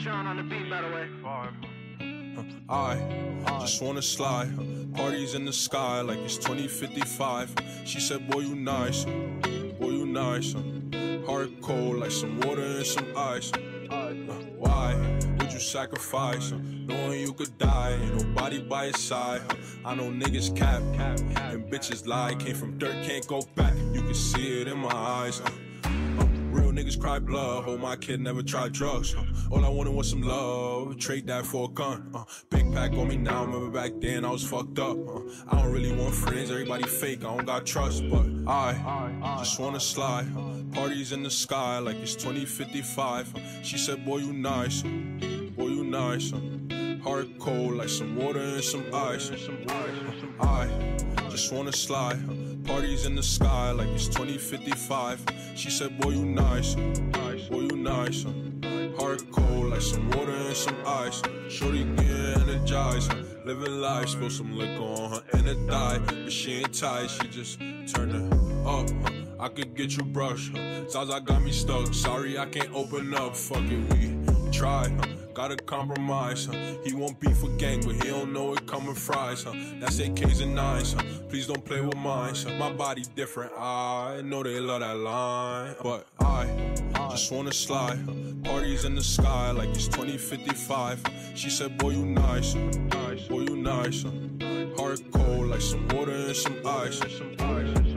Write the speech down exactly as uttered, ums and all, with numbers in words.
Sean on the beat, by the way. I just wanna slide, parties in the sky like it's twenty fifty-five. She said, boy, you nice, boy, you nice. Heart cold like some water and some ice. Why would you sacrifice, knowing you could die, ain't nobody by your side? I know niggas cap, and bitches lie. Came from dirt, can't go back, you can see it in my eyes. Real niggas cry blood, hold my kid, never tried drugs. All I wanted was some love, trade that for a gun. uh, Big pack on me now, remember back then I was fucked up. uh, I don't really want friends, everybody fake, I don't got trust. But I just wanna slide, parties in the sky like it's twenty fifty-five. She said, boy, you nice, boy, you nice. Heart cold like some water and some ice. I just wanna slide, parties in the sky like it's twenty fifty-five. She said, boy, you nice, boy, you nice. Heart cold like some water and some ice. Shorty get energized, living life, spill some liquor on her inner thigh. But she ain't tight, she just turned it up. I could get you brush, Zaza got me stuck. Sorry I can't open up, fuck it, we try. Gotta compromise, huh? He won't beef for gang, but he don't know it coming fries, huh? That's A Ks and nines, huh? Please don't play with mine, huh? My body different, I know they love that line. But I just wanna slide, parties in the sky like it's twenty fifty-five. She said, boy, you nice, boy, you nice. Heart cold like some water and some ice.